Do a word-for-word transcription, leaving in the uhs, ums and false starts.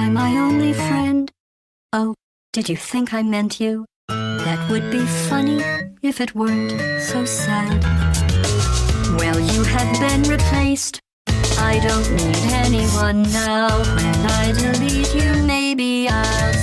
by my only friend. Oh, did you think I meant you? That would be funny if it weren't so sad. Well, you have been replaced. I don't need anyone now. When I delete you, maybe I'll